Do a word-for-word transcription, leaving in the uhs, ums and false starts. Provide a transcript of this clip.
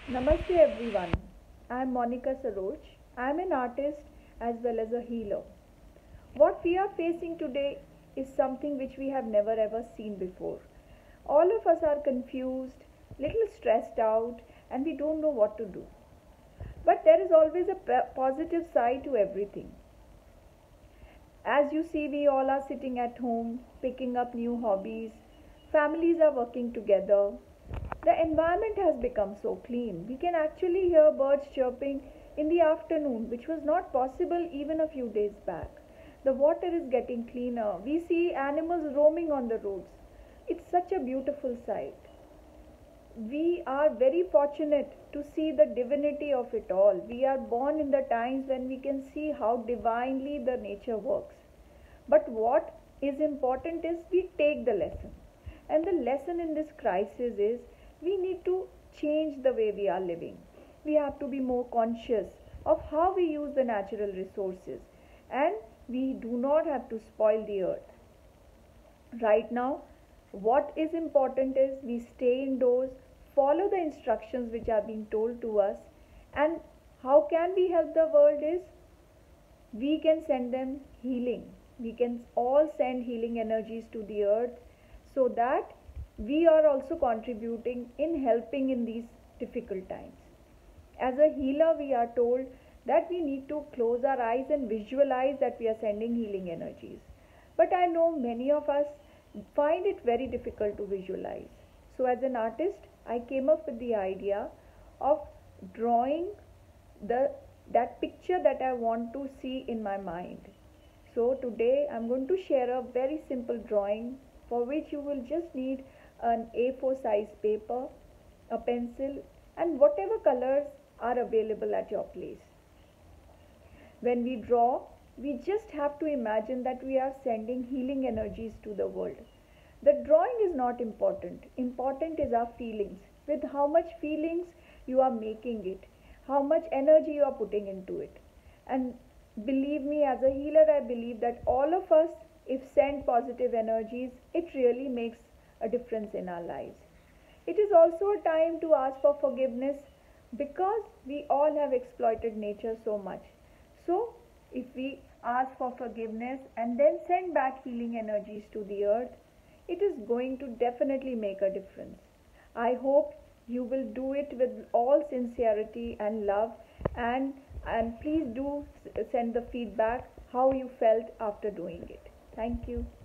Namaste everyone. I am Monica Saroj. I am an artist as well as a healer. What we are facing today is something which we have never ever seen before. All of us are confused, little stressed out, and we don't know what to do. But there is always a positive side to everything. As you see, we all are sitting at home, picking up new hobbies. Families are working together. The environment has become so clean. We can actually hear birds chirping in the afternoon, which was not possible even a few days back. The water is getting cleaner. We see animals roaming on the roads. It's such a beautiful sight. We are very fortunate to see the divinity of it all. We are born in the times when we can see how divinely the nature works. But what is important is we take the lesson. And the lesson in this crisis is we need to change the way we are living. We have to be more conscious of how we use the natural resources, and we do not have to spoil the earth. Right now, what is important is we stay indoors, follow the instructions which are being told to us, and how can we help the world is we can send them healing. We can all send healing energies to the earth so that we are also contributing in helping in these difficult times. As a healer, we are told that we need to close our eyes and visualize that we are sending healing energies. But I know many of us find it very difficult to visualize. So as an artist, I came up with the idea of drawing the that picture that I want to see in my mind. So today I'm going to share a very simple drawing for which you will just need an A four size paper, a pencil, and whatever colors are available at your place. When we draw, we just have to imagine that we are sending healing energies to the world. The drawing is not important. Important is our feelings. With how much feelings you are making it, how much energy you are putting into it. And believe me, as a healer, I believe that all of us, if send positive energies, it really makes a difference in our lives. It is also a time to ask for forgiveness because we all have exploited nature so much. So, if we ask for forgiveness and then send back healing energies to the earth, it is going to definitely make a difference. I hope you will do it with all sincerity and love, and and please do send the feedback how you felt after doing it. Thank you.